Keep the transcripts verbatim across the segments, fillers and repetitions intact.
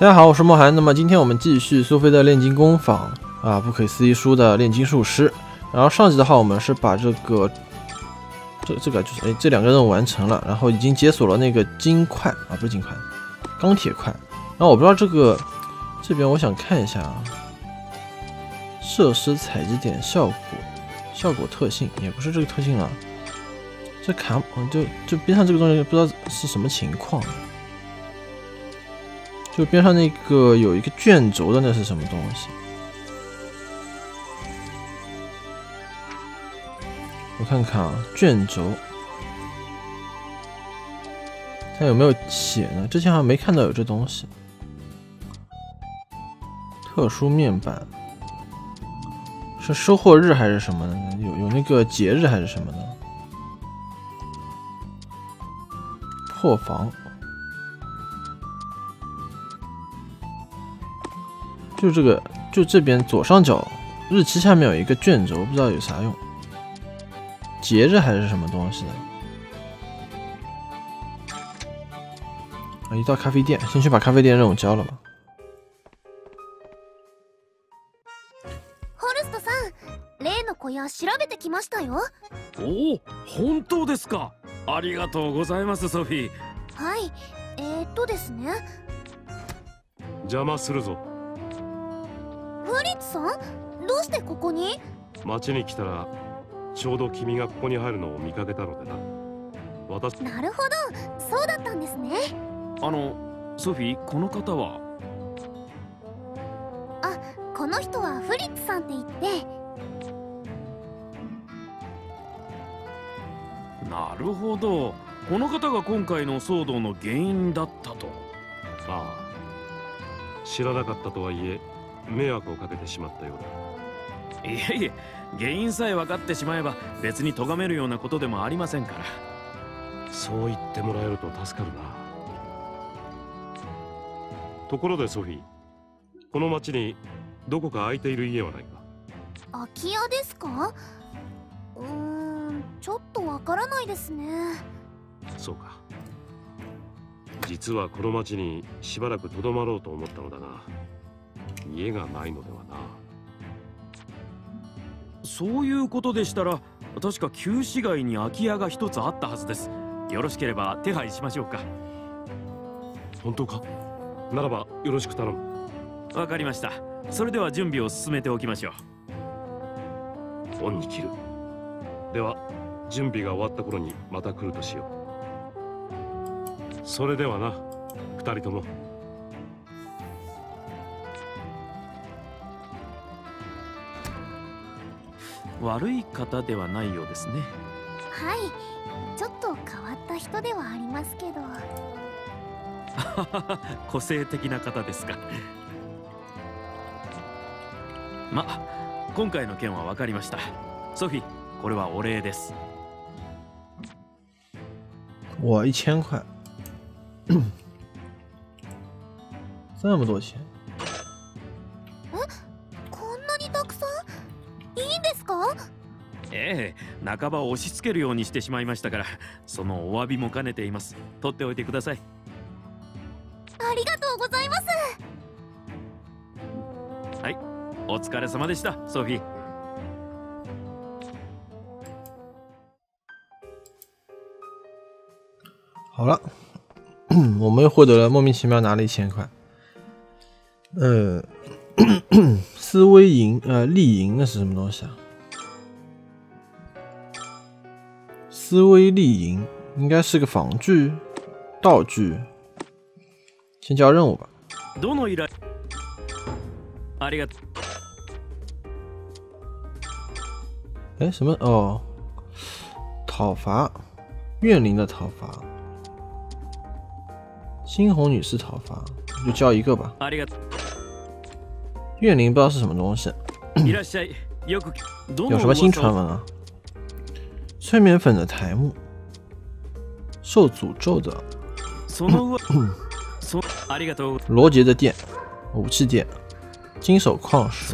大家好，我是莫涵。那么今天我们继续苏菲的炼金工坊啊，不可思议书的炼金术师。然后上集的话，我们是把这个这这个就是哎这两个任务完成了，然后已经解锁了那个金块啊，不是金块，钢铁块。然后我不知道这个这边我想看一下啊，设施采集点效果效果特性也不是这个特性了，这卡就就边上这个东西不知道是什么情况。就边上那个有一个卷轴的，那是什么东西？我看看啊，卷轴，它有没有写呢？之前好像没看到有这东西。特殊面板是收获日还是什么呢？有有那个节日还是什么呢？破防。就这个，就这边左上角日期下面有一个卷轴，不知道有啥用。节日还是什么东西的？啊，一到咖啡店，先去把咖啡店任务交了吧。 ホルストさん、例の小屋調べてきましたよ。 おお、本当ですか。ありがとうございます、ソフィー。 はい、えー、っとですね。 邪魔するぞ。 フリッツさん、どうしてここに？ 町に来たらちょうど君がここに入るのを見かけたのでな。私。 なるほど、そうだったんですね。 あの、ソフィー、この方は？ あ、この人はフリッツさんって言って。 なるほど、この方が今回の騒動の原因だったと。 ああ、知らなかったとはいえ迷惑をかけてしまったようだ。いえいえ、原因さえ分かってしまえば別に咎めるようなことでもありませんから。 そう言ってもらえると助かるな。ところでソフィー、この町にどこか空いている家はないか？ 空き家ですか？うーん、ちょっとわからないですね。 そうか。実はこの町にしばらくとどまろうと思ったのだが、家がないのではな。 そういうことでしたら、確か旧市街に空き家が一つあったはずです。よろしければ手配しましょうか。 本当か？ならばよろしく頼む。 わかりました。それでは準備を進めておきましょう。恩に切る。では準備が終わった頃にまた来るとしよう。それではな、二人とも。 悪い方ではないようですね。 はい、ちょっと変わった人ではありますけど。 個性的な方ですか。ま、今回の件は分かりました。ソフィー、これはお礼です。 我一千块，这么多钱。 ええ、半ば押し付けるようにしてしまいましたから、そのお詫びも兼ねています。取っておいてください。 ありがとうございます。 はい、お疲れ様でした、ソフィー。 好了，我们又获得了莫名其妙拿了一千块。呃，思威银呃丽银那是什么东西啊？思威丽银应该是个防具道具，先交任务吧。 どの依頼？ありがとう。 哎，什么？哦，讨伐，怨灵的讨伐，猩红女士讨伐，就交一个吧。 ありがとう。 怨灵不知道是什么东西。 いらっしゃい。よく有什么新传闻啊？催眠粉的台幕，受诅咒的，罗杰的店，武器店，金手矿石。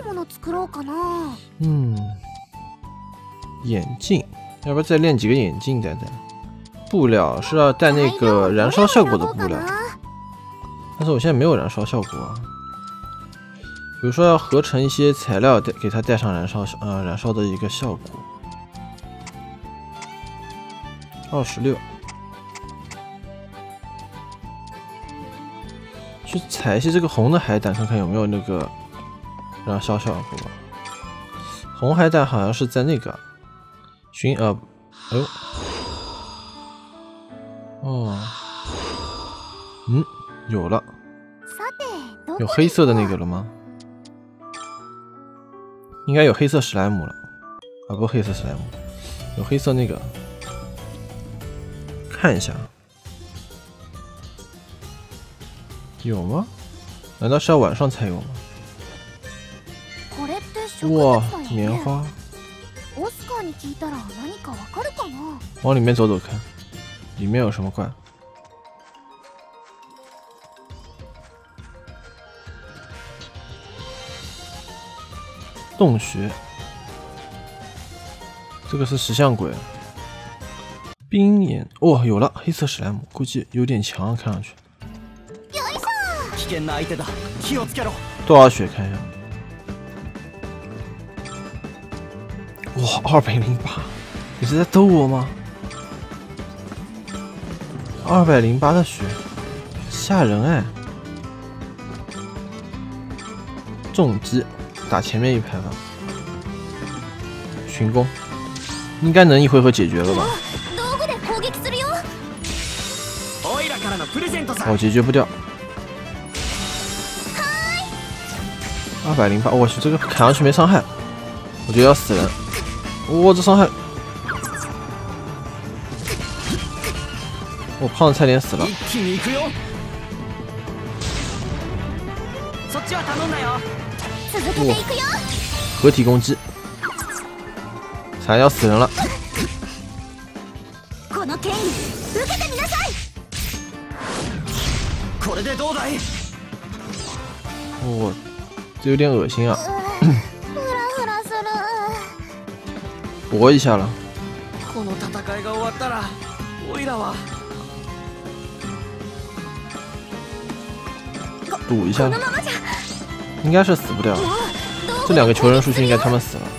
もの作ろうかな。 嗯，眼镜，要不要再练几个眼镜戴戴？布料是要带那个燃烧效果的布料，但是我现在没有燃烧效果啊。比如说要合成一些材料，带给它带上燃烧呃燃烧的一个效果。二十六。 去采一些这个红的海胆，看看有没有那个燃烧效果。红海胆好像是在那个寻呃，哎呦，哦，嗯，有了，有黑色的那个了吗？应该有黑色史莱姆了，啊，不，黑色史莱姆，有黑色那个，看一下。 有吗？难道是要晚上才有吗？哇，棉花！往里面走走看，里面有什么怪？洞穴，这个是石像鬼。冰岩，哇、哦，有了，黑色史莱姆，估计有点强，看上去。 多少血？看一下，哇，二百零八！你是在逗我吗？二百零八的血，吓人哎！重击，打前面一排吧。群攻，应该能一回合解决了吧？哦，解决不掉。 二百零八，我去，这个砍上去没伤害，我觉得要死人。哇、哦，这伤害，我、哦、胖子差点死了。哇、哦，合体攻击，差点要死人了。哦。 这有点恶心啊！搏一下了。赌一下，应该是死不掉。这两个求人属性应该他们死了。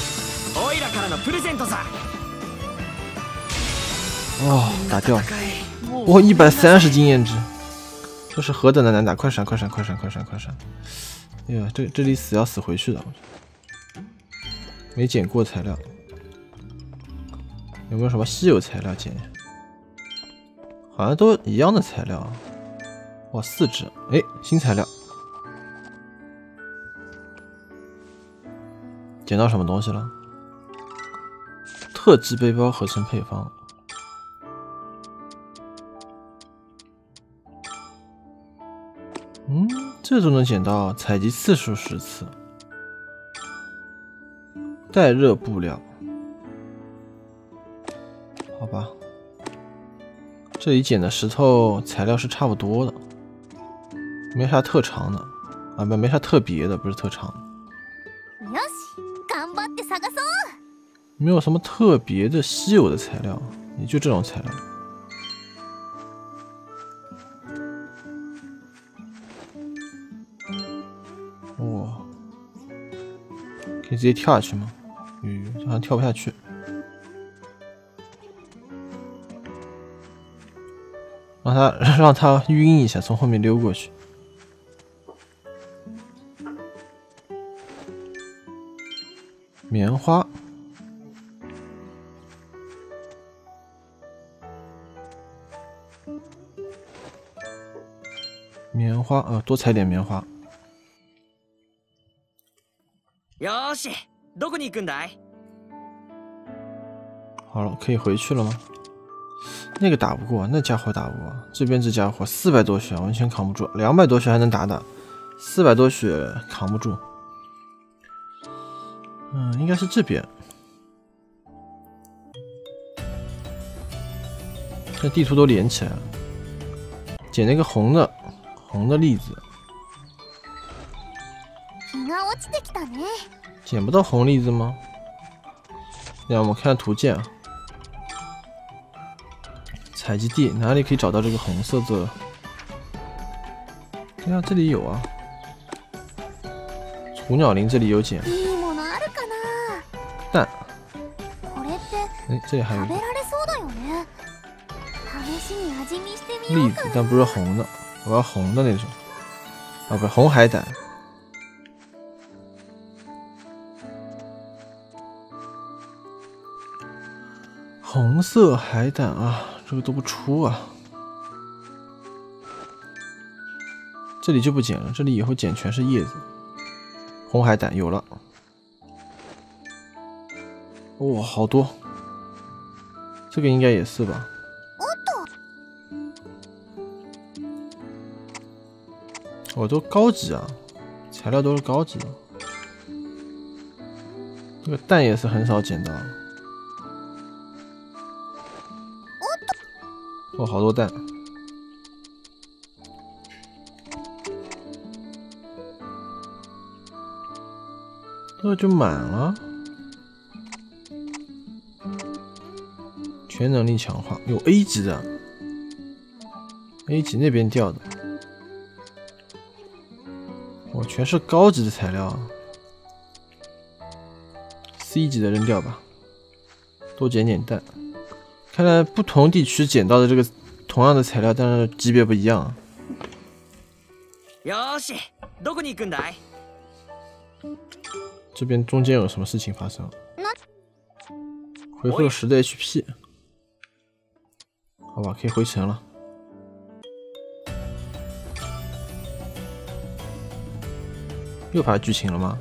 哦，打掉！哇，一百三十经验值，这是何等的难打！快闪，快闪，快闪，快闪，快闪！ 哎呀，这这里死要死回去的，没捡过材料，有没有什么稀有材料捡？好像都一样的材料。哇，四只，哎，新材料，捡到什么东西了？特制背包合成配方。嗯。 这都能捡到，采集次数十次。带热布料，好吧。这里捡的石头材料是差不多的，没啥特长的啊，不，没啥特别的，不是特长。没有什么特别的稀有的材料，也就这种材料。 哇，可以直接跳下去吗？嗯，好像跳不下去。让他让他晕一下，从后面溜过去。棉花，棉花，呃，多采点棉花。 よし、どこに行くんだい？ 好了，可以回去了吗？那个打不过，那家伙打不过。这边这家伙四百多血，完全扛不住。两百多血还能打打，四百多血扛不住。嗯，应该是这边。这地图都连起来了。捡那个红的，红的栗子。 落ちてきたね。 捡不到红栗子吗？让我们看图鉴啊。采集地哪里可以找到这个红色的？对啊，这里有啊。雏鸟林这里有捡。 いいものあるかな。 蛋。 これって哎，这里还有一个食べられそうだよね。試しに味見してみよ栗子， うかな。 但不是红的，我要红的那种。啊，不，红海胆。红色海胆啊，这个都不出啊。这里就不捡了，这里以后捡全是叶子。红海胆有了，哇、哦，好多。这个应该也是吧？我、哦、都高级啊，材料都是高级的。这个蛋也是很少捡到。哦，好多蛋。这就满了。全能力强化，有 A 级的 ，A 级那边掉的。我、哦、全是高级的材料啊。C 级的扔掉吧，多捡点蛋。看来不同地区捡到的这个同样的材料，但是级别不一样啊。 よし、どこに行くんだい？ 这边中间有什么事情发生？回复了十的 H P， 好吧，可以回城了。又发剧情了吗？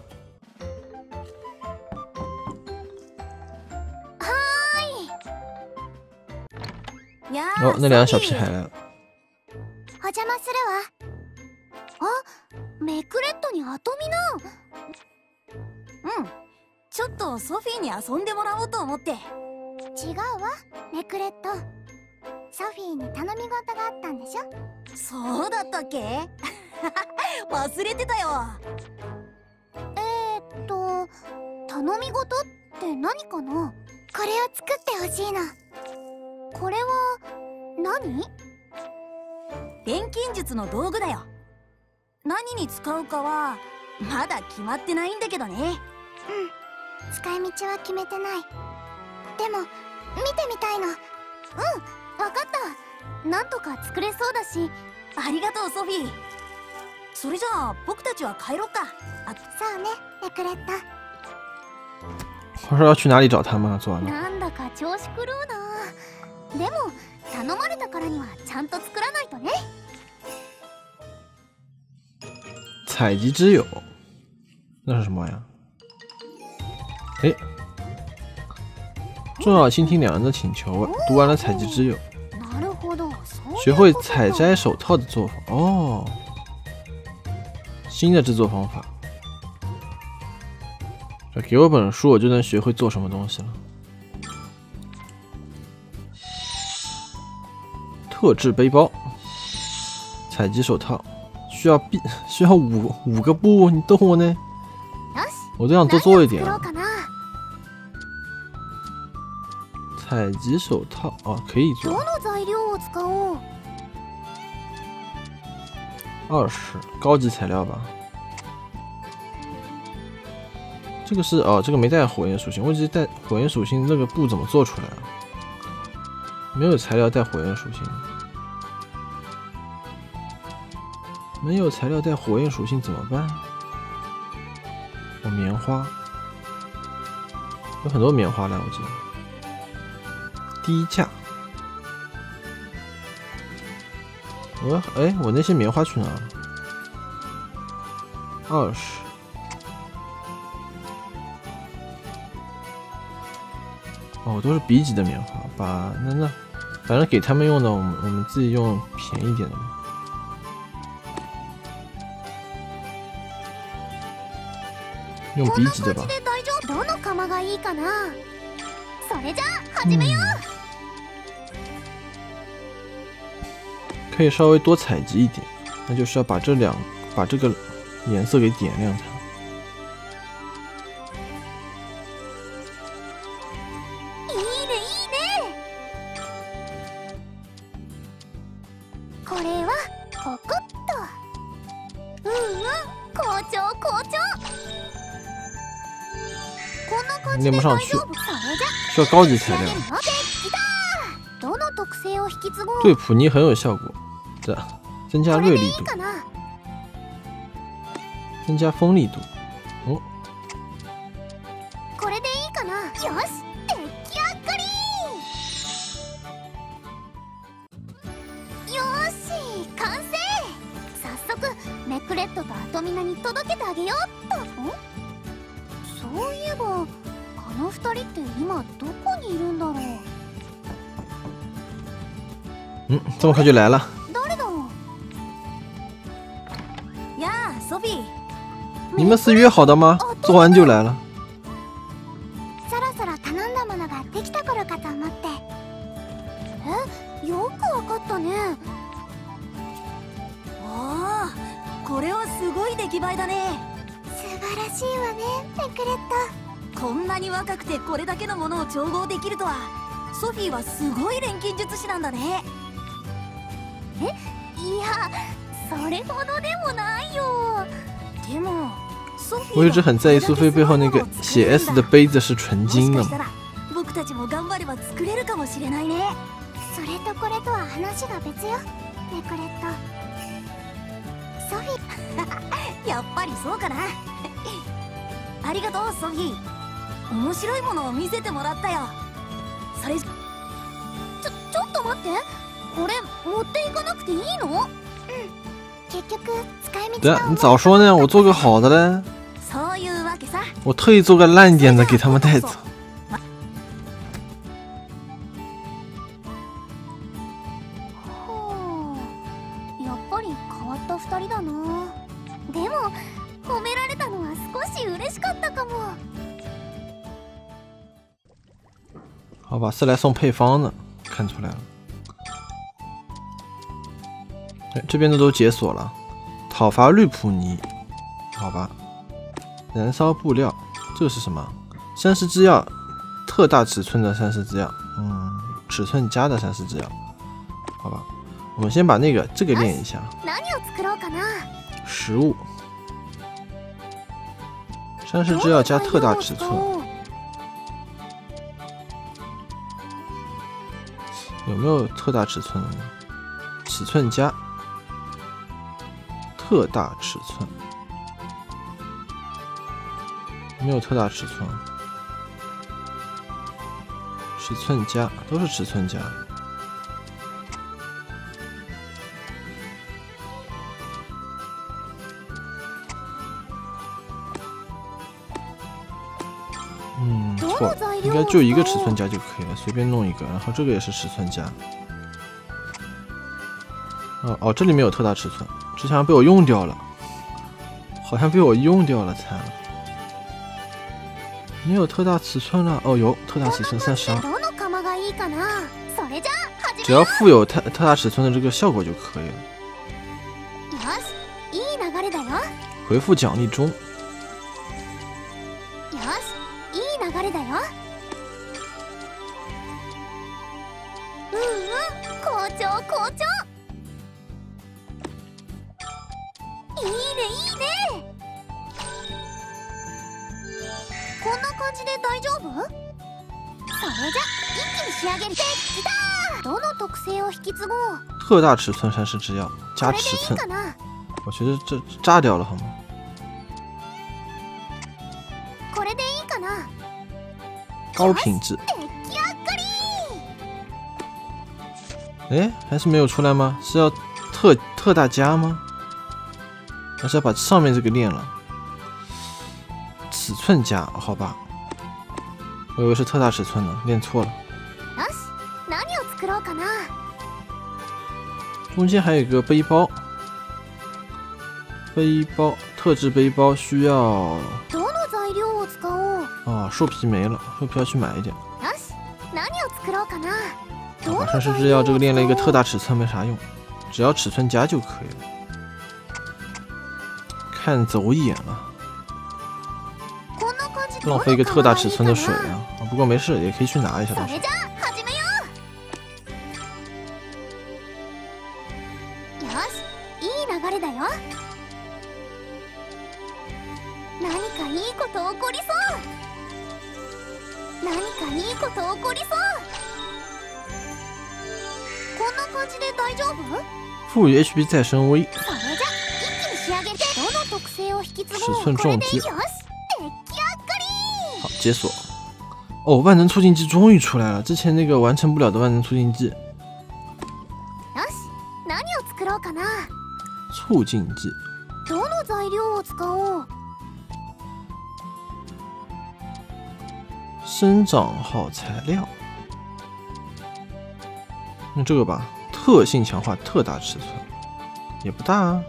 哦，那两个小屁孩来了。 お邪魔するわ。あ、メクレットにアトミナ。 うん。ちょっとソフィーに遊んでもらおうと思って。 違うわ、メクレット。ソフィーに頼み事があったんでしょ。 そうだったっけ？忘れてたよ。 えー、っと頼み事って何かな。これを作ってほしいの。これは何？ 錬金術の道具だよ。何に使うかはまだ決まってないんだけどね。うん、 使い道は決めてない。でも見てみたいの。うん、わかった。なんとか作れそうだし。 ありがとうソフィー。それじゃあ僕たちは帰ろっか。 あ、そうね、メクレット。 我说要去哪里找他们啊？做完了。 なんだか調子狂うな。でも頼まれたからにはちゃんと作らないとね。 采集之友，那是什么呀？哎，重要倾听两人的请求。读完了采集之友，学会采摘手套的做法。哦，新的制作方法。给我本书，我就能学会做什么东西了。特制背包，采集手套，需要必需要五五个布，你逗我呢？我都想多做一点啊。采集手套啊，可以做。二十高级材料吧。这个是哦，这个没带火焰属性，我只是带火焰属性，那个布怎么做出来啊？没有材料带火焰属性，没有材料带火焰属性怎么办？哦，棉花，有很多棉花来，我记得。低价，我哎，我那些棉花去哪了？二十。哦，都是 B 级的棉花，把那那，反正给他们用的，我们我们自己用便宜点的嘛。用 B 级的吧。 どの釜がいいかな。それじゃあ始めよう。 可以稍微多采集一点，那就是要把这两把这个颜色给点亮它。 いいねいいね。これはここっと。うんうん好調好調。こんな感じで大丈夫。それじゃ需要高级材料。 どの特性を引き継ごう。 对普尼很有效果。这增加锐利度，增加锋利度。哦， これでいいかな。よし、出来上がり。よし、完成。早速ネクレットとアトミナに届けてあげようっと。ん？そういえばあの二人って今どこにいるんだろう。 嗯，这么快就来了。 誰だろう。呀，ソフィー。 你们是约好的吗？做完就来了。 そろそろ頼んだものができた頃かと思って。え、よくわかったね。 ああ、これはすごい出来栄えだね。 素晴らしいわね、ネクレット。こんなに若くてこれだけのものを調合できるとは、ソフィーはすごい錬金術師なんだね。 え、いや、それほどでもないよ。 でも。 我一直很在意苏菲背后那个写 S 的杯子是纯金的。 僕たちも頑張れば作れるかもしれないね。 それとこれとは話が別よ、ネクレット。ソフィやっぱりそうかな。ありがとうソフィー。面白いものを見せてもらったよ。それちょちょっと待って、これ持っていかなくていいの？うん、 結局使い道对啊，你早说呢，我做个好的嘞。 そういうわけさ。 我特意做个烂点的给他们带走。 ほう、やっぱり変わった二人だな。でも褒められたのは少し嬉しかったかも。 好吧，是来送配方的，看出来了。哎，这边的都解锁了。讨伐绿普尼，好吧。燃烧布料，这个是什么？山石制药，特大尺寸的山石制药，嗯，尺寸加的山石制药，好吧。我们先把那个这个练一下。食物，山石制药加特大尺寸，有没有特大尺寸的呢？尺寸加。特大尺寸没有特大尺寸，尺寸加都是尺寸加。嗯，错了，应该就一个尺寸加就可以了，随便弄一个。然后这个也是尺寸加。哦哦，这里面有特大尺寸。之前被我用掉了，好像被我用掉了，惨了！没有特大尺寸了。哦，有特大尺寸三十二，只要附有特特大尺寸的这个效果就可以了。回复奖励中。 うんうん、好調好調。いいねいいね。こんな感じで大丈夫？それじゃ一気に仕上げる。できた！どの特性を引き継ごう？ 特大尺寸山石制药加尺寸，我觉得这炸掉了好吗？ これでいいかな？ 高品质。哎，还是没有出来吗？是要特特大加吗？还是要把上面这个练了？尺寸加，好吧。我以为是特大尺寸呢，练错了。中间还有一个背包，背包特制背包需要。哦，兽皮没了，兽皮要去买一点。好吧，山石制药这个练了一个特大尺寸没啥用，只要尺寸加就可以了。看走眼了，浪费一个特大尺寸的水啊！我不过没事，也可以去拿一下。 それじゃあ始めよう。よし、いい流れだよ。何かいいこと起こりそう。何かいいこと起こりそう。こんな感じで大丈夫？ 赋予 H P 再生威。 それじゃ一気に仕上げて、どの特性を引き継尺ごう。 寸重击これでよし、出来上がり。 好，解锁。哦，万能促进剂终于出来了，之前那个完成不了的万能促进剂。 よし、何を作ろうかな。 促进剂， どの材料を使おう。 生长好材料。用这个吧，特性强化，特大尺寸，也不大啊。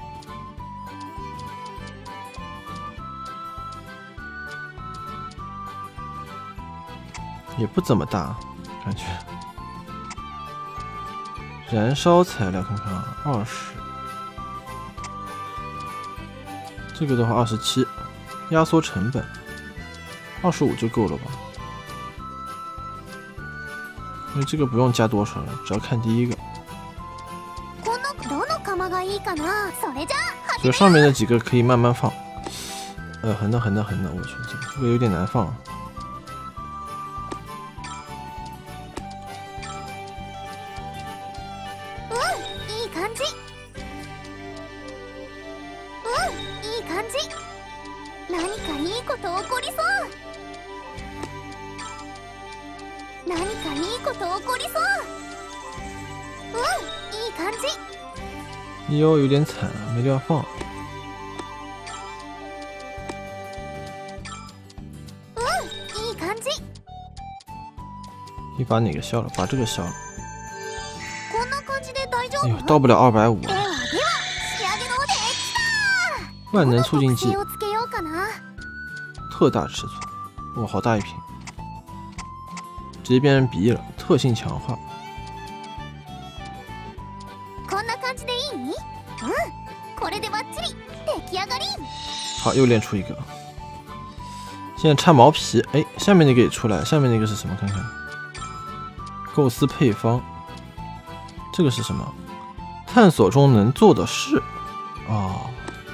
也不怎么大，感觉。燃烧材料看看啊，二十。这个的话二十七，压缩成本二十五就够了吧？因为这个不用加多少了，只要看第一个。 このどの釜がいいかな。それじゃあ所以上面的几个可以慢慢放。呃，横的横的横的，我去，这个这个有点难放。 いい感じ。うん、いい感じ。何かいいこと起こりそう。何かいいこと起こりそう。うん、いい感じ。 哟，有点惨，没地方放。 うん、いい感じ。 你把哪个消了？把这个消了。 こんな感じで大丈哎呦， 夫？ 到不了二百五。 ではでは、仕上げのできた。 万能促进剂どの特性をつけようかな。 特大尺寸，哇，好大一瓶，直接变成鼻翼了。特性强化， こんな感じでいい？うん、これでバッチリ。出来上がり。 好，又练出一个。现在插毛皮，哎，下面那个也出来了，下面那个是什么？看看，构思配方，这个是什么？探索中能做的事，哦，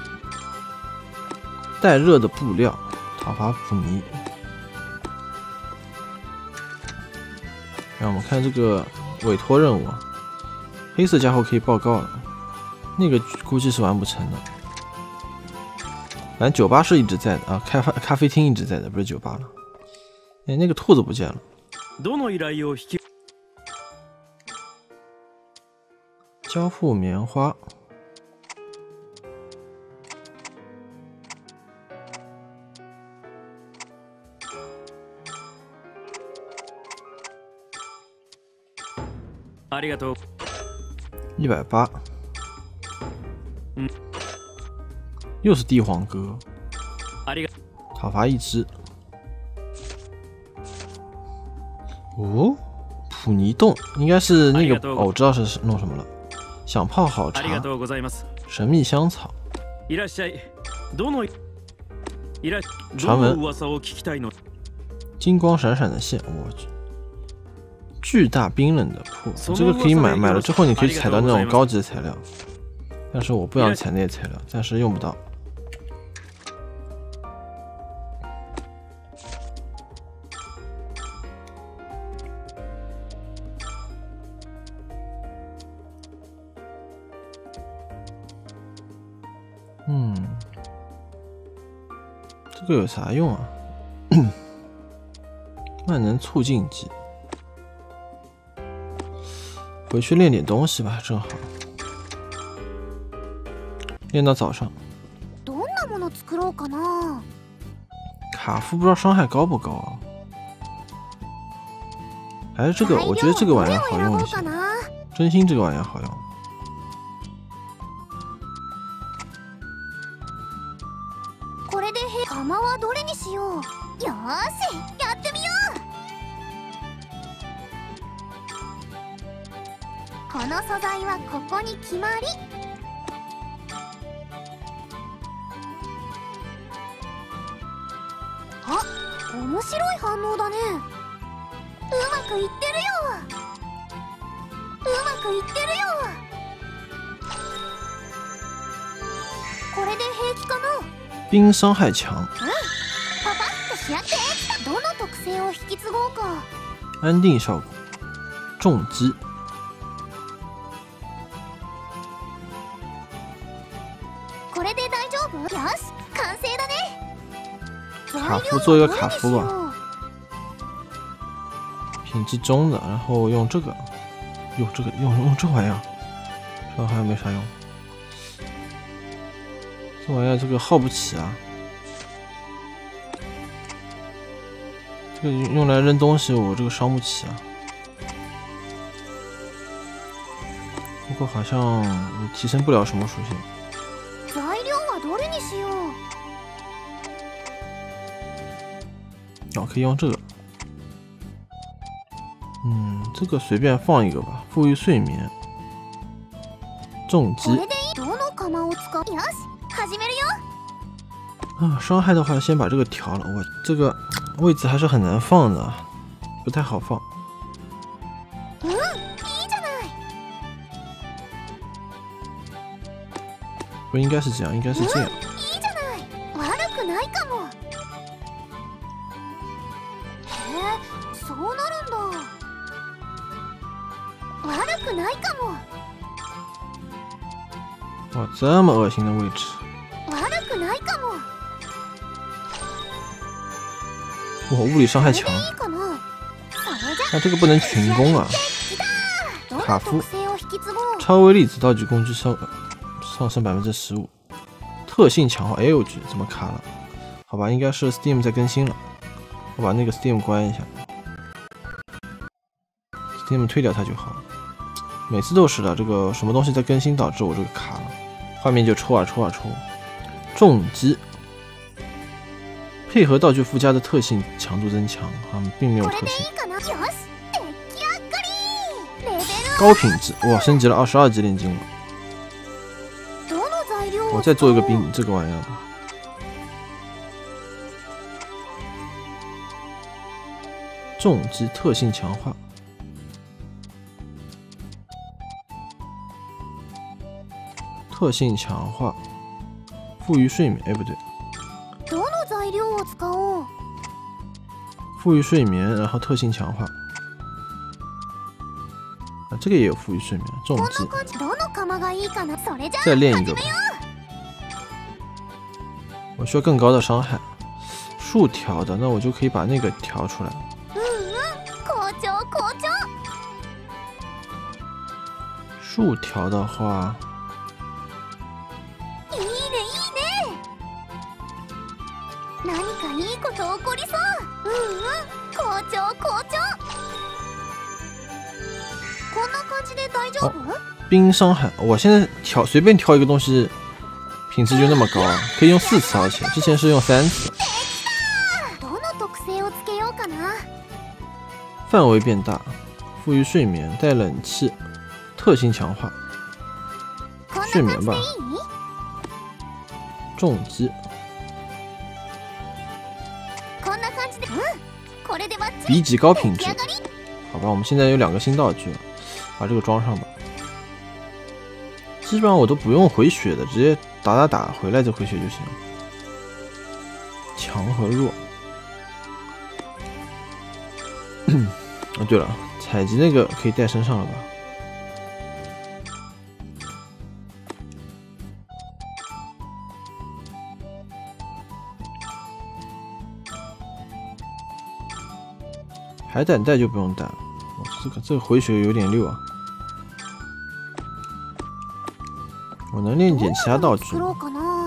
带热的布料，讨伐普尼。让我们看这个委托任务，黑色家伙可以报告了，那个估计是完不成的。反正酒吧是一直在的啊，开发咖啡厅一直在的，不是酒吧了。哎，那个兔子不见了。 どの依頼を引き交付棉花。 ありがとう。 一百八。 嗯。 又是帝皇哥。 ありが。 讨伐一只。哦，普尼洞应该是那个哦，我知道是弄什么了。想泡好茶。 ありがとうございます。 神秘香草。 いらっしゃい。どのいら传闻。 どの噂を聞きたいの？ 金光闪闪的线，我去。巨大冰冷的铺，这个可以买，买了之后你可以采到那种高级的材料，但是我不想采那些材料，暂时用不到。嗯，这个有啥用啊？万能促进剂。回去练点东西吧，正好练到早上。 どんなもの作ろうかな。 卡夫不知道伤害高不高啊？还是这个？我觉得这个玩意儿好用一些，真心这个玩意儿好用。 これで釜はどれにしよう。よーし、やってみよう。この素材はここに決まり。あ、お面白い反応だね。うまくいってるよ。うまくいってるよ。これで平気かな？ 冰伤害强， うん。パパッと仕上げてきた。どの特性を引き継ごうか。 安定效果，重击。 これで大丈夫？よし、完成だね。 卡夫做一个卡夫吧，品质中的，然后用这个，用这个用用这玩意儿，这好像没啥用。这玩意儿这个耗不起啊，这个用来扔东西，我这个伤不起啊。不过好像提升不了什么属性。 材料はどれにしよう？ 哦，可以用这个。嗯，这个随便放一个吧。富裕睡眠，重击。 これでいい。どの釜を使う？よし、始めるよ。 啊，伤害的话先把这个调了。我这个位置还是很难放的，不太好放。 うん、いいじゃない。 不应该是这样，应该是这样。 いいじゃない。悪くないかも。へえ、そうなるんだ。悪くないかも。 哇，这么恶心的位置。 悪くないかも。 哇，物理伤害强。 いいかな。それじゃ。 那这个不能群攻啊。卡夫，超威力子道具工具上上升百分之十五，特性强化。哎呦我去，怎么卡了？好吧，应该是 Steam 在更新了。我把那个 Steam 关一下 ，Steam 推掉它就好了。每次都是的，这个什么东西在更新导致我这个卡了，画面就抽啊抽啊抽。重击，配合道具附加的特性强度增强，啊，并没有特性。高品质，哇，升级了二十二级炼金了。我再做一个冰这个玩意儿吧。重击特性强化，特性强化，富裕睡眠，哎不对，富裕睡眠，然后特性强化。啊，这个也有富裕睡眠，重击。再练一个吧。我需要更高的伤害，竖调的，那我就可以把那个调出来。竖调的话， いいねいいね。何かいいこと起こりそう。うんうん、好調好調。こんな感じで大丈夫？ 冰伤害，我现在调随便调一个东西，品质就那么高啊，可以用四次，而且之前是用三次。范围变大，富裕睡眠，带冷气，特性强化，睡眠吧，重击。B 级高品质，好吧，我们现在有两个新道具了，把这个装上吧。基本上我都不用回血的，直接打打打回来再回血就行。强和弱。哦，对了，采集那个可以带身上了吧？海胆带就不用带了，哦，这个这个回血有点溜啊。我能练点其他道具吗？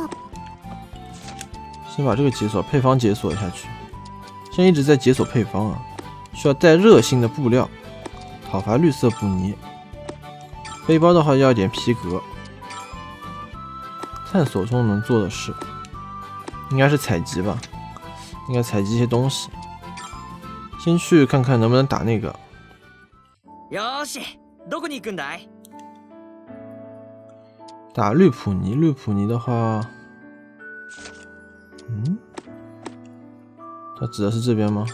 先把这个解锁配方解锁下去。现在一直在解锁配方啊，需要带热性的布料，讨伐绿色补泥。背包的话要点皮革。探索中能做的事，应该是采集吧，应该采集一些东西。先去看看能不能打那个。 よし、どこに行くんだい？ 打绿普尼，绿普尼的话，嗯， 它指的是这边吗？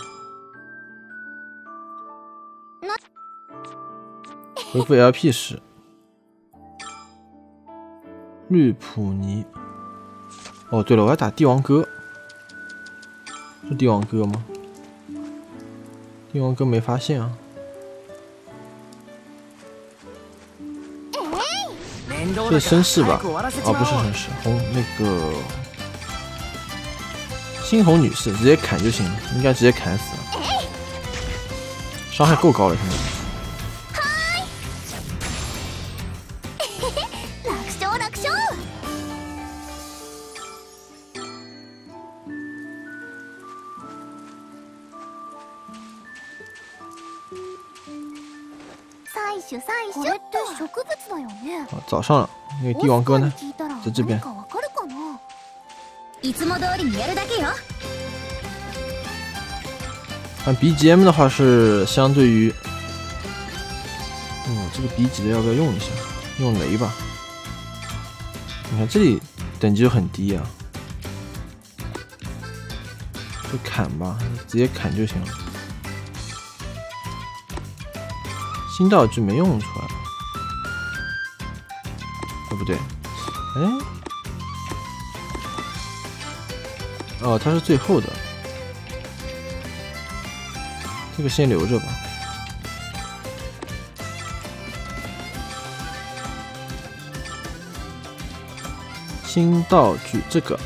恢复 L P 时，绿普尼。哦，对了，我要打帝王哥，是帝王哥吗？帝王哥没发现啊。这是绅士吧？哦，不是绅士，红那个猩红女士，直接砍就行了，应该直接砍死了，伤害够高了，现在。 これって植物だよね。 好，早上了，那个帝王哥呢，在这边。 いつも通りにやるだけよ。 看 B G M 的话是相对于，嗯，这个 B 级的要不要用一下？用雷吧。你看这里等级就很低啊，就砍吧，直接砍就行了。新道具没用出来，对不对？哎，哦，它是最后的，这个先留着吧。新道具这个，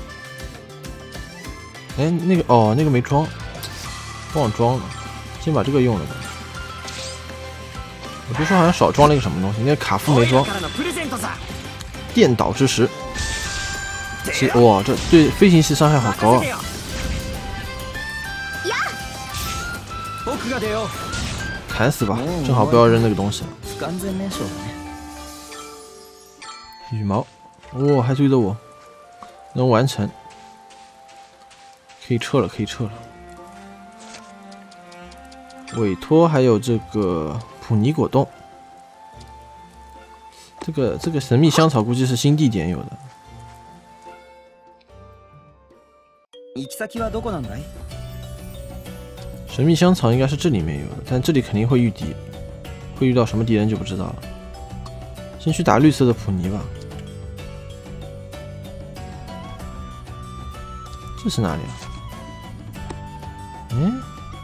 哎，那个哦，那个没装，忘装了，先把这个用了吧。我就说好像少装了一个什么东西，那个卡夫没装。电导之石，其哇，这对飞行器伤害好高啊！砍死吧，正好不要扔那个东西。羽毛，哇，还追着我，能完成，可以撤了，可以撤了。委托还有这个。普尼果冻，这个这个神秘香草估计是新地点有的。神秘香草应该是这里面有的，但这里肯定会遇敌，会遇到什么敌人就不知道了。先去打绿色的普尼吧。这是哪里啊？嗯，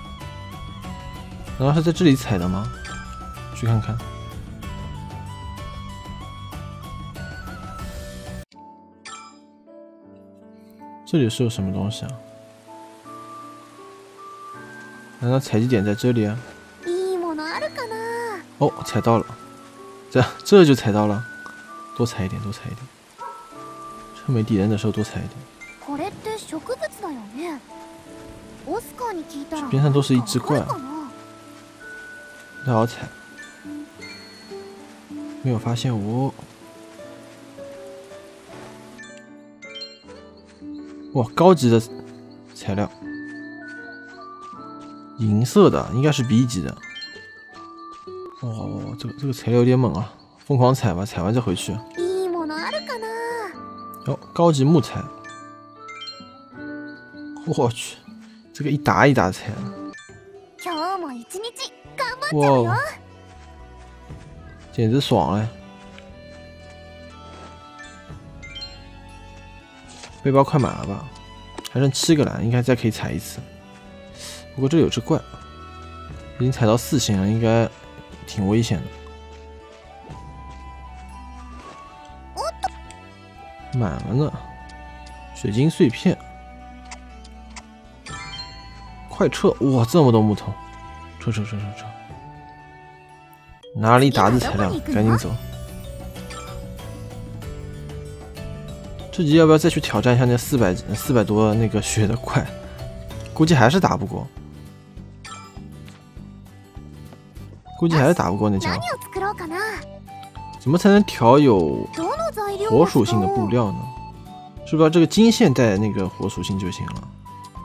难道是在这里踩的吗？去看看，这里是有什么东西啊？难道采集点在这里啊？哦，踩到了，这这就踩到了，多踩一点，多踩一点，趁没敌人的时候多踩一点。这边上都是一只怪，不太好踩。没有发现我，哇，高级的材料，银色的，应该是 B 级的。哦，这个这个材料有点猛啊，疯狂踩吧，踩完再回去。哦，高级木材，我去，这个一打一打踩。哇！简直爽哎！背包快满了吧？还剩七个蓝，应该再可以踩一次。不过这有只怪，已经踩到四星了，应该挺危险的。满了呢，水晶碎片，快撤！哇，这么多木头，撤撤撤撤撤！拿了一沓子材料，赶紧走。这集要不要再去挑战一下那四百四百多那个血的怪？估计还是打不过，估计还是打不过那家伙。怎么才能调有火属性的布料呢？是不是这个金线带那个火属性就行了？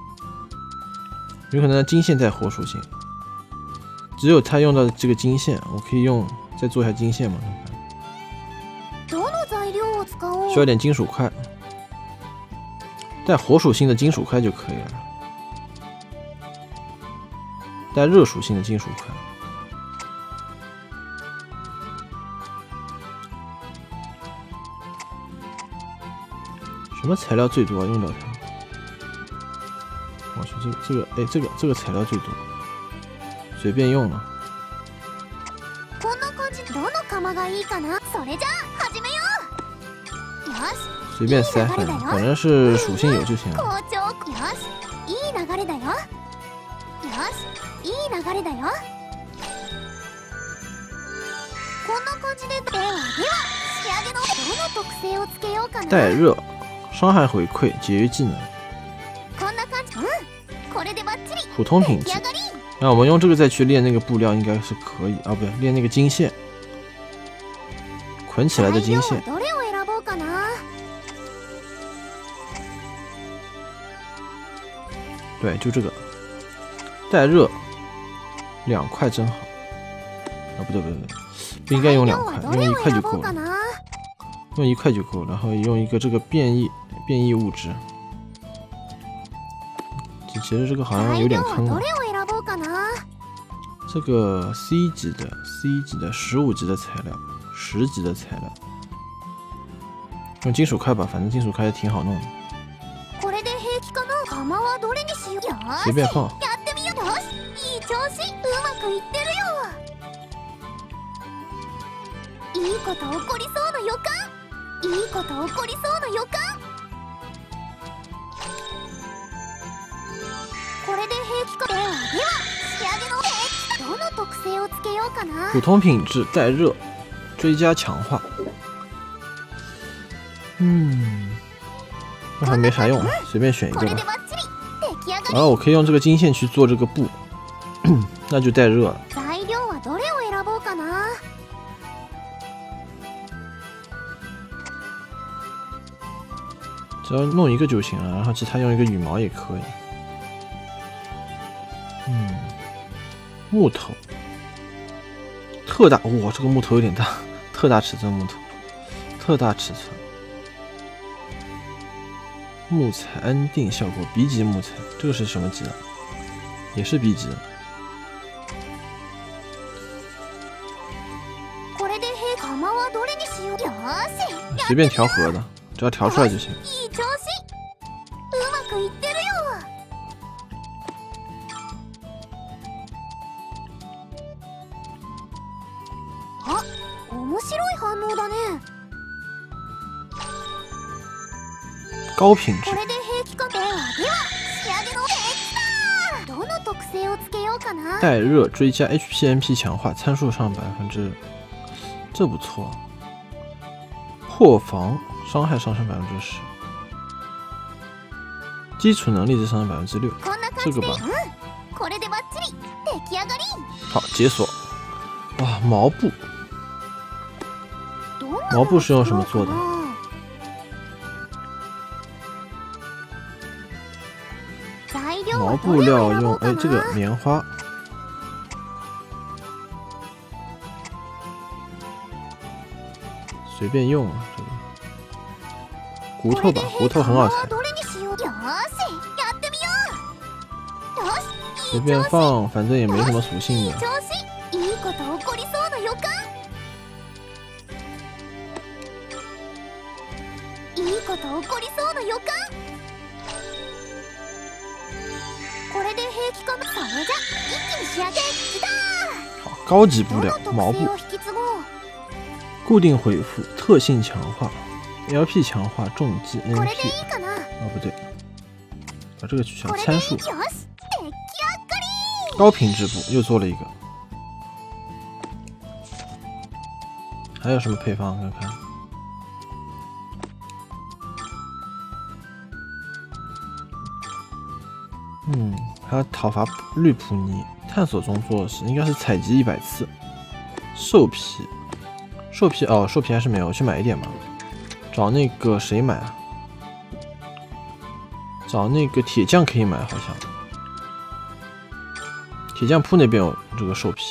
有可能金线带火属性。只有他用到的这个金线，我可以用再做一下金线吗？需要点金属块，带火属性的金属块就可以了。 带热属性的金属块。什么材料最多？用不了它。我去，这个这个，哎，这个这个材料最多，随便用了。 こんな感じ。どの釜がいいかな？それじゃあ始めよう。よし。 随便塞，反正反正是属性有就行了。 好調。よし。いい流れだよ。よし。いい流れだよ。こんな感じで。ではでは仕上げのどの特性をつけようかな。 带热。伤害回馈，节约技能，普通品质。那我们用这个再去练那个布料，应该是可以啊，不对，练那个金线，捆起来的金线。对，就这个，带热，两块真好。啊，不对不对不对，不应该用两块，用一块就够了。用一块就够，然后用一个这个变异变异物质。其实这个好像有点坑啊。这个 C 级的 C 级的十五级的材料，十级的材料，用金属块吧，反正金属块也挺好弄的。随便放。いいこと起こりそうな予感。いいこと起こりそうな予感。これで兵器か。ではでは仕上げの兵器。どの特性をつけようかな。普通品质带热，追加强化。嗯，那还没啥用，随便选一个吧。然后我可以用这个金线去做这个布，那就带热了。材料はどれを選ぼうかな。只要弄一个就行了，然后其他用一个羽毛也可以。嗯，木头，特大，哇，这个木头有点大，特大尺寸木头，特大尺寸。木材安定效果 B 级木材，这个是什么级的？也是 B 级的。随便调和的，只要调出来就行。高品质。带热追加 H P M P 强化，参数上百分之，这不错。破防伤害上升百分之十，基础能力再上升百分之六，这个吧。好，解锁。哇，毛布，毛布是用什么做的？毛布料用哎，这个棉花，随便用啊，这个骨头吧，骨头很好裁，随便放，反正也没什么属性的。好，高级布料毛布，固定回复，特性强化 ，L P 强化，重击 N P。哦，不对，把这个取消，参数。高品质布又做了一个，还有什么配方？看看。嗯，还有讨伐绿普尼，探索中做的是应该是采集一百次。兽皮，兽皮哦，兽皮还是没有，我去买一点吧。找那个谁买啊？找那个铁匠可以买，好像。铁匠铺那边有这个兽皮。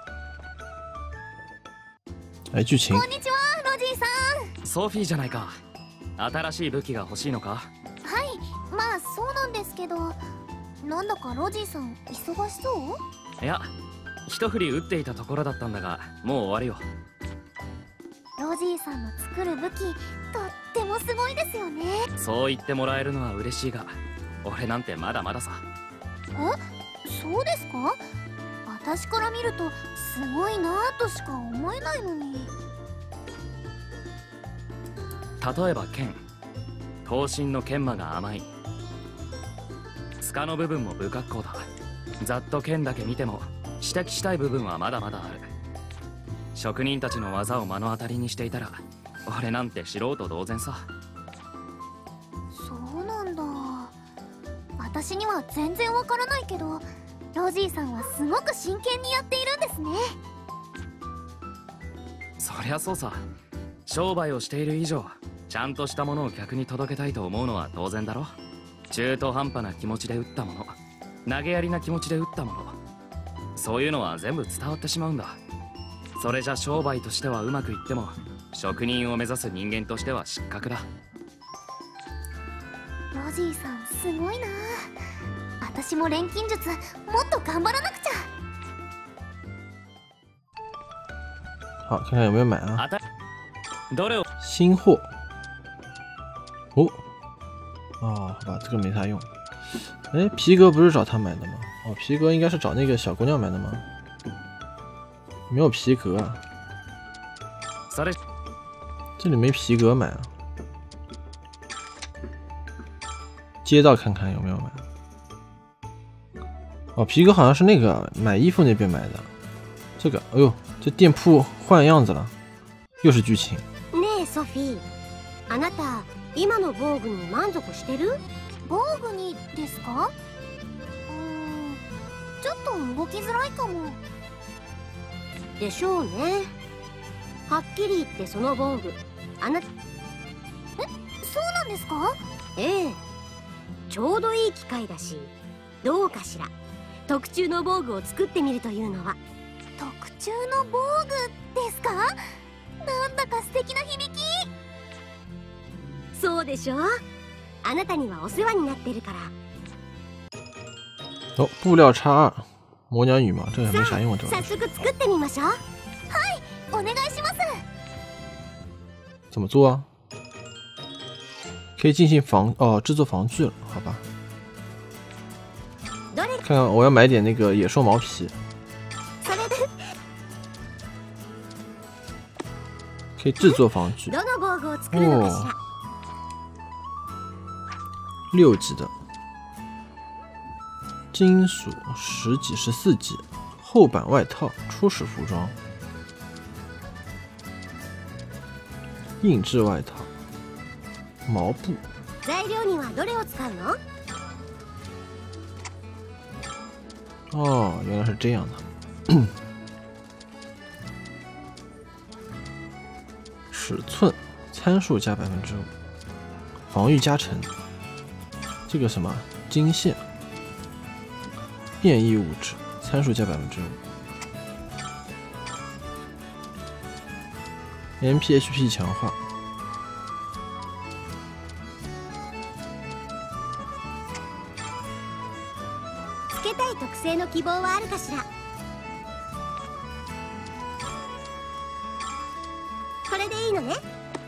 哎，剧情。 ソフィーじゃないか。新しい武器が欲しいのか？ はい、まあそうなんですけど。なんだかロジーさん忙しそう？ いや、一振り打っていたところだったんだが、もう終わるよ。 ロジーさんの作る武器とってもすごいですよね。 そう言ってもらえるのは嬉しいが、俺なんてまだまださ。 え、そうですか？私から見るとすごいなぁとしか思えないのに。 例えば剣、刀身の研磨が甘い。柄の部分も不格好だ。ざっと剣だけ見ても指摘したい部分はまだまだある。職人たちの技を目の当たりにしていたら、俺なんて素人同然さ。 そうなんだ。私には全然わからないけど、ロジーさんはすごく真剣にやっているんですね。 そりゃそうさ。商売をしている以上、ちゃんとしたものを客に届けたいと思うのは当然だろ。中途半端な気持ちで打ったもの、投げやりな気持ちで打ったもの、そういうのは全部伝わってしまうんだ。それじゃ商売としてはうまくいっても、職人を目指す人間としては失格だ。 ロジーさんすごいな。私も錬金術もっと頑張らなくちゃ。 好，看看有没有买啊？ あたどれを新货。哦，哦，好吧，这个没啥用。哎，皮革不是找他买的吗？哦，皮革应该是找那个小姑娘买的吗？没有皮革啊， それ这里没皮革买啊。街道看看有没有买。哦，皮革好像是那个买衣服那边买的。这个，哎呦，这店铺换样子了，又是剧情。 ねえソフィー、あなた今の防具に満足してる？ 防具にですか？うーん、ちょっと動きづらいかも。 でしょうね。はっきり言ってその防具、あなた、 え、そうなんですか？ ええ、ちょうどいい機会だし、どうかしら。特注の防具を作ってみるというのは。 特注の防具ですか？なんだか素敵な響き。 そうでしょ？あなたにはお世話になってるから。 哦，布料叉二，魔鸟羽毛，这个没啥用啊，这个早速作ってみましょう。 お願いします。 怎么做啊？可以进行防哦，制作防具了，好吧。 どれ？ 看看我要买点那个野兽毛皮， それで可以制作防具。 どの防具を作るのかしら。 六级的金属十级、十四级厚版外套，初始服装，印制外套，毛布。 材料にはどれを使うの？ 哦，原来是这样的。尺寸参数加百分之五，防御加成。这个什么金线，变异物质参数加百分之五 ，M P H P 强化。 つけたい特性の希望はあるかしら。これでいいのね。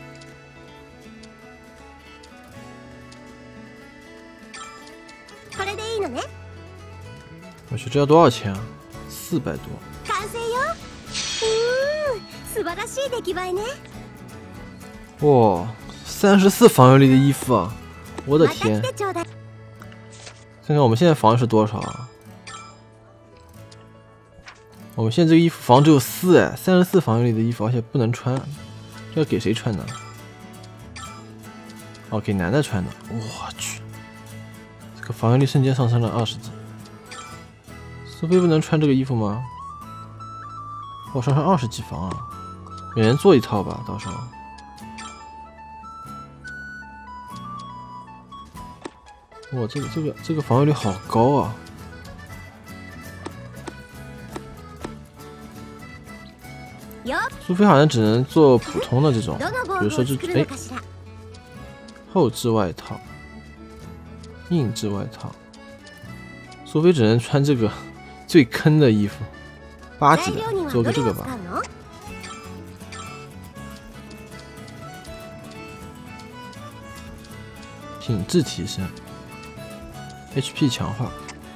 これでいいのね。 我去，这要多少钱啊？四百多。 完成よ。うーん、素晴らしい出来栄えね。 哇，三十四防御力的衣服啊！我的また天来！てちょうだい。 看看我们现在防御是多少啊？我们现在这个衣服防只有四哎，三十四防御力的衣服，而且不能穿，这要给谁穿呢？哦，给男的穿的。我去，这个防御力瞬间上升了二十级。苏菲不能穿这个衣服吗？我上升二十级防啊！每人做一套吧，到时候。哇，这个这个这个防御力好高啊！ よ。 苏菲好像只能做普通的这种， どの防比如说这具を作る哎のかしら。 后置外套、印制外套。苏菲只能穿这个最坑的衣服，八级的，做个这个吧。品质提升 ，H P 强化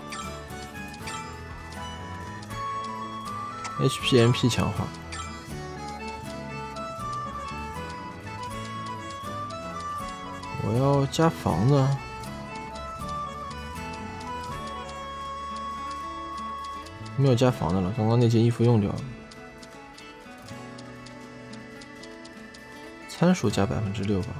，H P M P 强化。我要加防呢。 没有加防的了，刚刚那件衣服用掉了。参数加百分之六吧。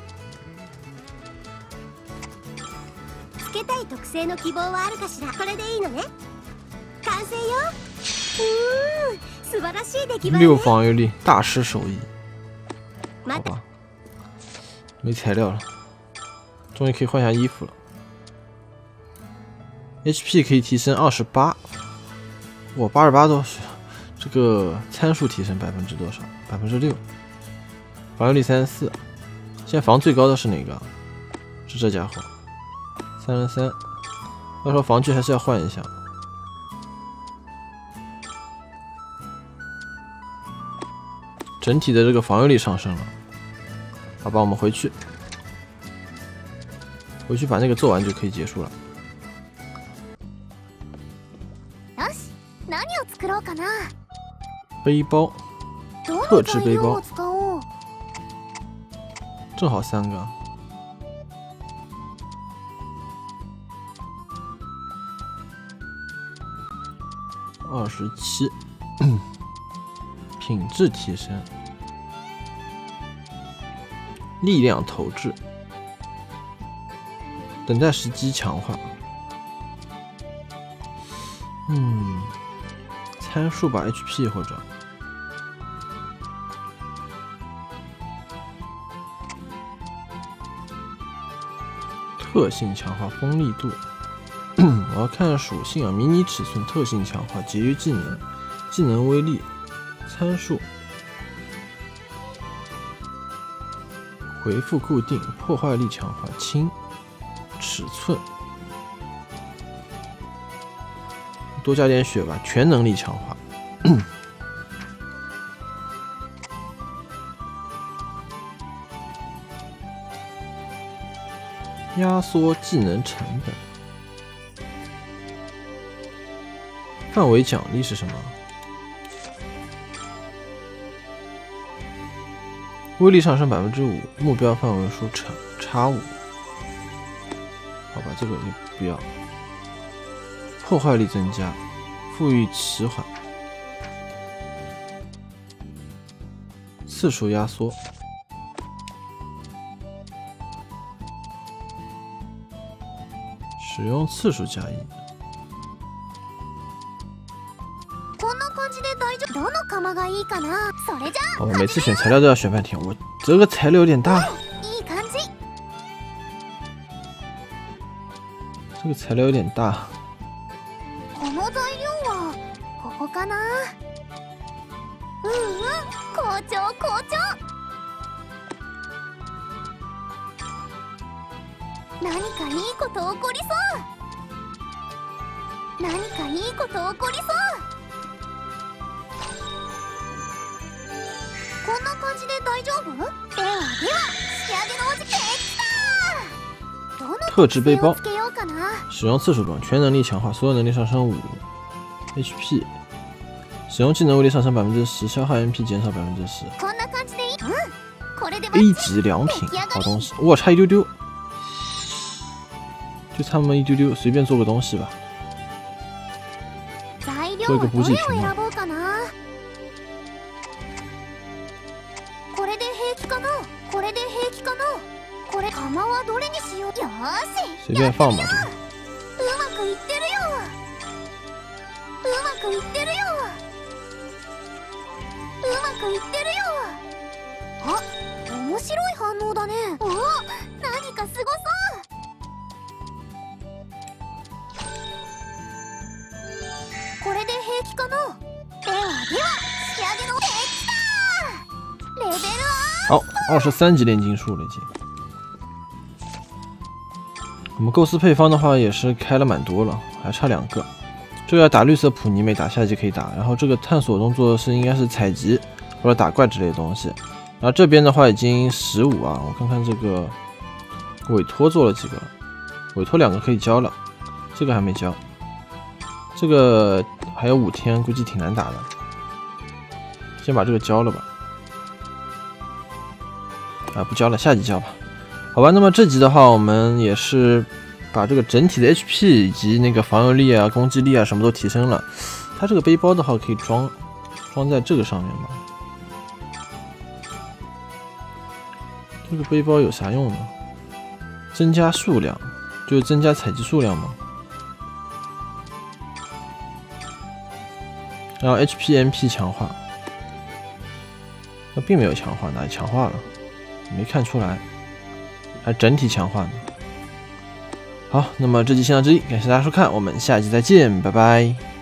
つけたい特性の希望はあるかしら。これでいいのね。完成よ。うーん、素晴らしい出来栄え。 六防御力，大师手艺。好吧，没材料了，终于可以换下衣服了。H P 可以提升二十八。 哇，八十八多少？这个参数提升百分之多少？百分之六。防御力三十四。现在防最高的是哪个？是这家伙，三十三。到时候防具还是要换一下。整体的这个防御力上升了。好吧，我们回去，回去把那个做完就可以结束了。 背包，特制背包，正好三个。二十七，品质提升，力量投掷，等待时机强化。嗯。 参数吧 ，H P 或者特性强化锋利度。我要看属性啊，迷你尺寸特性强化节约技能，技能威力参数回复固定破坏力强化轻尺寸。 多加点血吧，全能力强化。压缩技能成本。范围奖励是什么？威力上升百分之五，目标范围数乘差五。好吧，这个也不要。 破坏力增加，富裕迟缓，次数压缩，使用次数加一。好，我每次选材料都要选半天，我这个材料有点大。这个材料有点大。 かな。うんうん、好調好調。何かいいこと起こりそう。何かいいこと起こりそう。こんな感じで大丈夫？ではでは、仕上げのお時間来た。どの特性をつけようかな。 使用次数中，全能力强化，所有能力上升五 ，H P。 使用技能威力上升百分之十，消耗 M P 减少百分之十。A 级良品，好东西，我差一丢丢，就差那么一丢丢，随便做个东西吧。做一个补给瓶吧。随便放吧，这个。 うまくいってるよ。うまくいってるよ。 うまくいってるよ。あ、面白い反応だね。おお、何かすごそう。これで平気かな。ではでは、仕上げのできた。レベル好，二十三级炼金术了已经。我们构思配方的话也是开了蛮多了，还差两个。 这个要打绿色普尼，每打下一级可以打。然后这个探索中做的是应该是采集或者打怪之类的东西。然后这边的话已经十五啊，我看看这个委托做了几个，委托两个可以交了，这个还没交，这个还有五天，估计挺难打的。先把这个交了吧。啊，不交了，下集交吧。好吧，那么这集的话，我们也是把这个整体的 H P 以及那个防御力啊、攻击力啊什么都提升了。它这个背包的话，可以装装在这个上面吗？这个背包有啥用呢？增加数量，就是增加采集数量吗？然后 H P、M P 强化，那并没有强化，哪里强化了？没看出来，还整体强化呢。好，那么这集先到这里，感谢大家收看，我们下期再见，拜拜。